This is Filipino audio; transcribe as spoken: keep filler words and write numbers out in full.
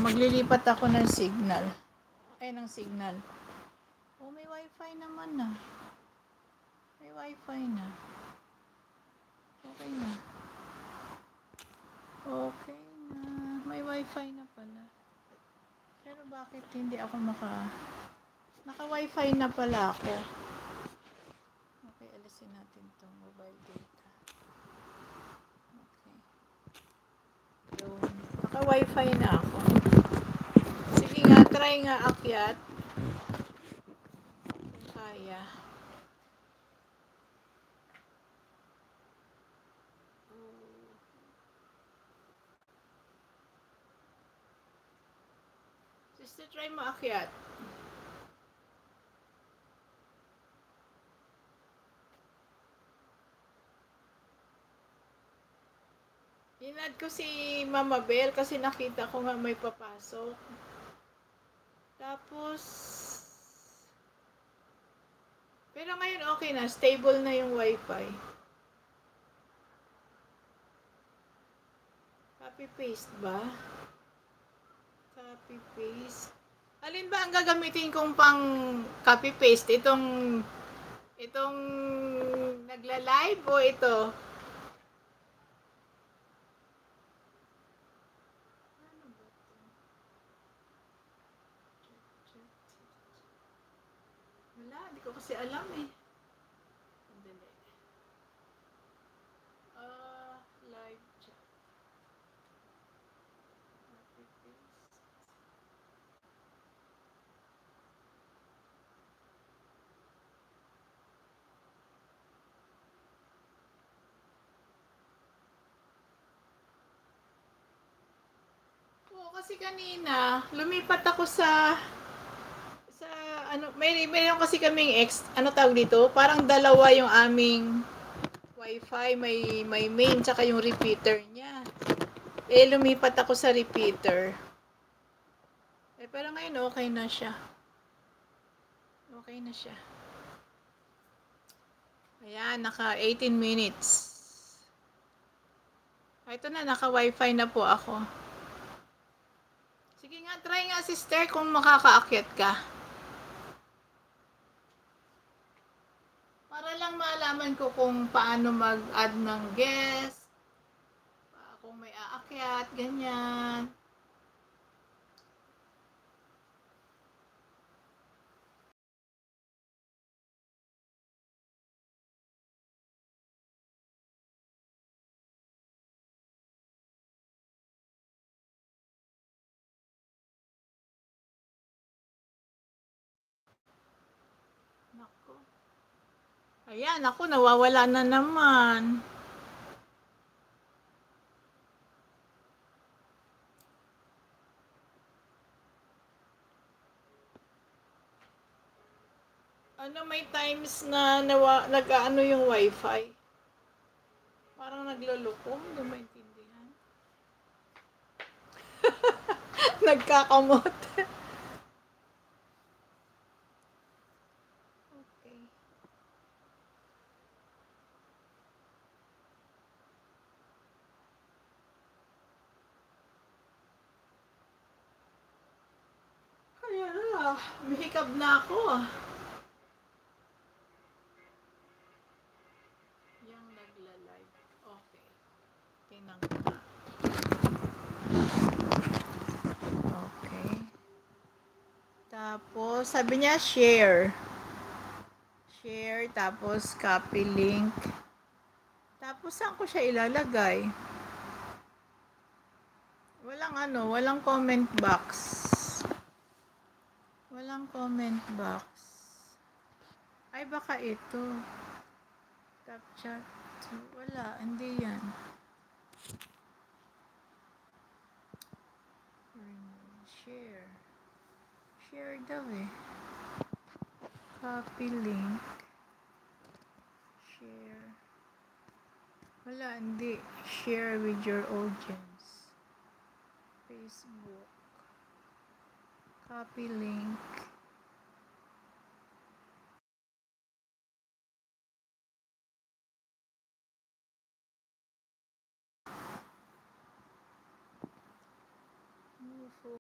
maglilipat ako ng signal. Ay, ng signal. Oh, may wifi naman na. May wifi na. Okay na. Okay na. May wifi na pala. Pero bakit hindi ako maka... Naka-wifi na pala ako. Okay, alisin natin itong mobile data. Okay. Yun. Naka-wifi na ako. Sige nga, try nga akyat. Kung kaya. Sister, try mo akyat. Inad ko si Mama Bell kasi nakita ko nga may papasok. Tapos, pero ngayon okay na, stable na yung wifi. Copy paste ba? Copy paste. Alin ba ang gagamitin kong pang copy paste? Itong itong nagla-live o ito? Wala, hindi ko kasi alam eh. Andali. Uh, live chat. Copy paste. Oo, kasi kanina, lumipat ako sa sa ano, may mayroon kasi kaming ex, ano tawag dito? Parang dalawa yung aming wifi, may may main tsaka yung repeater niya. Eh lumipat ako sa repeater. Eh pero ngayon okay na siya. Okay na siya. Ayan, naka eighteen minutes. Ito na, naka wifi na po ako. Sige nga, try nga sister kung makakaakyat ka. Para lang malaman ko kung paano mag-add ng guest, kung may aakyat, ganyan. Nako. Ayan, ako nawawala na naman. Ano, may times na nawa, nag-ano yung wifi. Parang nagloloko, hindi maintindihan. Nagkakamot. Okay. Kaya na, mahikab na ako. Yang nagla-live. Okay. Tingnan ko na. Okay. Tapos, sabi niya share. Share, tapos copy link. Tapos, saan ko siya ilalagay? Walang ano, walang comment box. Walang comment box. Ay, baka ito. Tap chat. Wala, hindi yan. Share. Share daw eh. Copy link. Share. Wala, hindi. Share with your audience. Facebook. Copy link.